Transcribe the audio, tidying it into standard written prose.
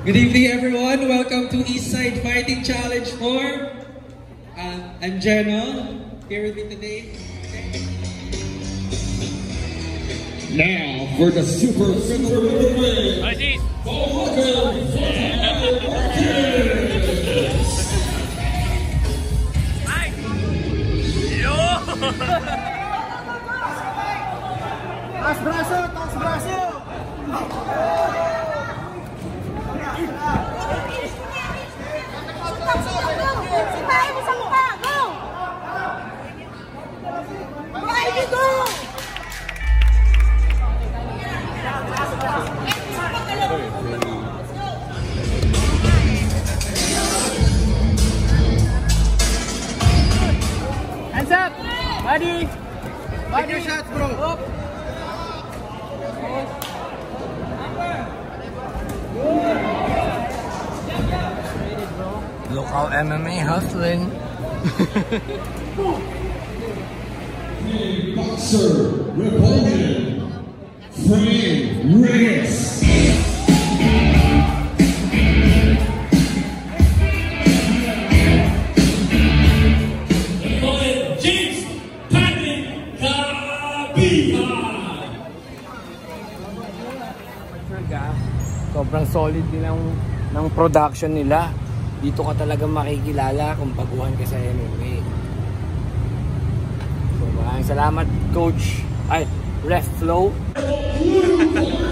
Good evening, everyone. Welcome to Eastside Fighting Challenge 4. I'm Jeno, here with me today. Now for the super middleweight, Paul Walker. Taas braso, taas braso. Sipahin mo sa mukha, go! Go, Ivy, go! Hands up! Body! Body shots, bro! Up. Look how MMA hustling. Boxer Napoleon Frank Reyes. James Patrick Kabiha. Sobrang solid din ng production nila. Dito ka talaga makikilala kung baguhan ka sa MMA. So maraming salamat, Coach. Ref Flow.